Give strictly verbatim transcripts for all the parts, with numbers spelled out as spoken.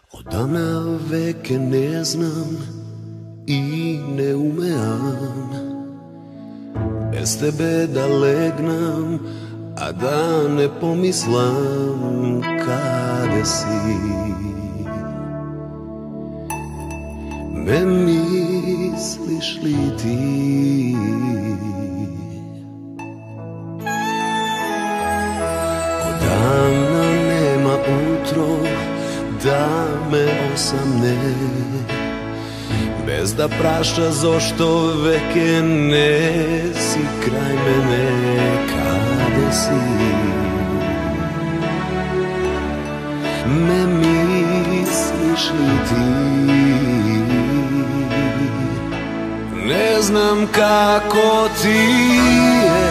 Odavna veke ne znam i ne umeam bez tebe da legnem, a da ne pomislam kada si. Me misliš li ti? Odavna nema utro da me osamne, bez da praša zašto veke ne si kraj mene. Kada si? Me misliš li ti? Ne znam kako ti je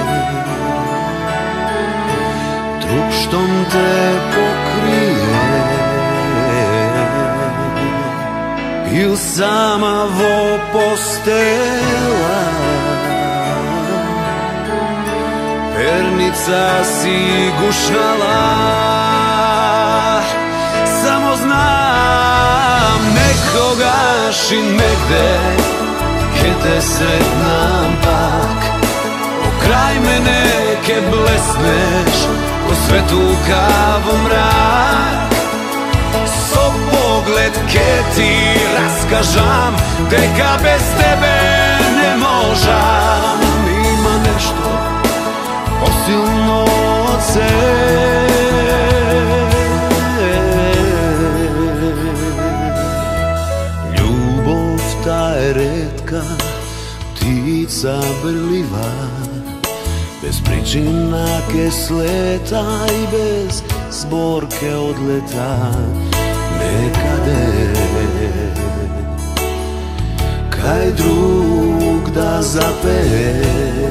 društvom te pokrije il sama vo postela, pernica si gušnala. Samo znam nekogaš i negde ke te sretnam pak, pokraj mene ke blesneš ko svetukav mrak. So pogled ke ti raskažam deka bez tebe ne možam. Ima nešto posilno od sebe, ljubav ta je retka, ptica brljiva, bez pričina ke sleta i bez zborke odleta. Nekade kaj drug da zapeje,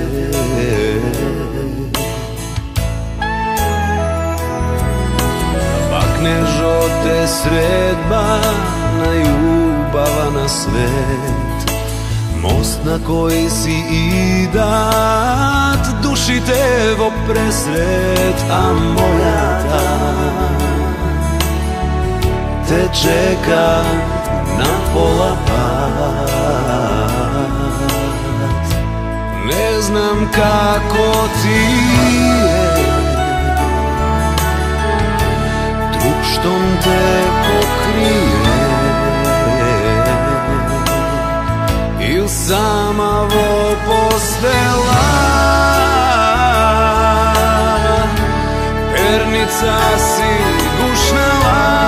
bakneš od te sredba najljubava na svet, most na koji si idat duši te vo presret. A moja ta te čeka na pola pat. Ne znam kako ti je društvom te pokrije il sama vo postela, pernica si gušnala.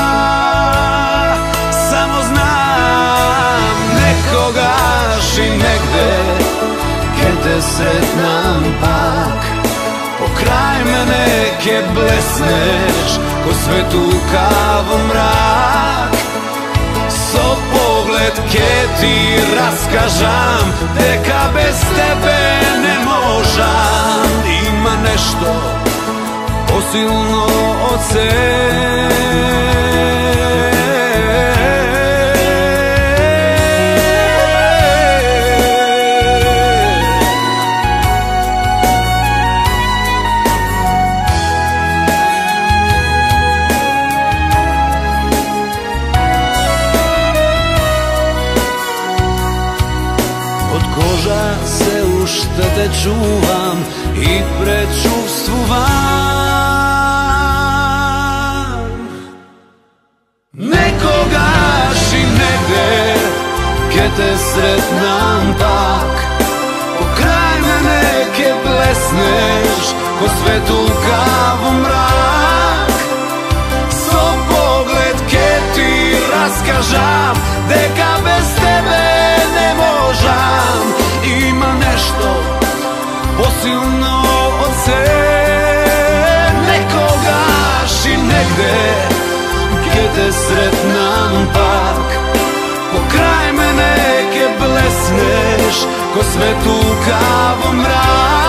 Nekogaš i negde ke te sretnam pak, pokraj mene ke blesneš ko svetukav mrak. So pogled ke ti raskažam deka bez tebe ne možam. Ima nešto posilno od sebe, se u štete čuvam i prečuvstvuvam. Nekogaš i negde ke te sretnam pak, pokraj mene ke blesneš ko svetukav mrak. So pogled ke ti raskažam deka bez tebe ne možam. Ima nešto posilno od sebe, nekogaš i negde ke te sretnam pak, pokraj mene ke blesneš ko svetukav mrak.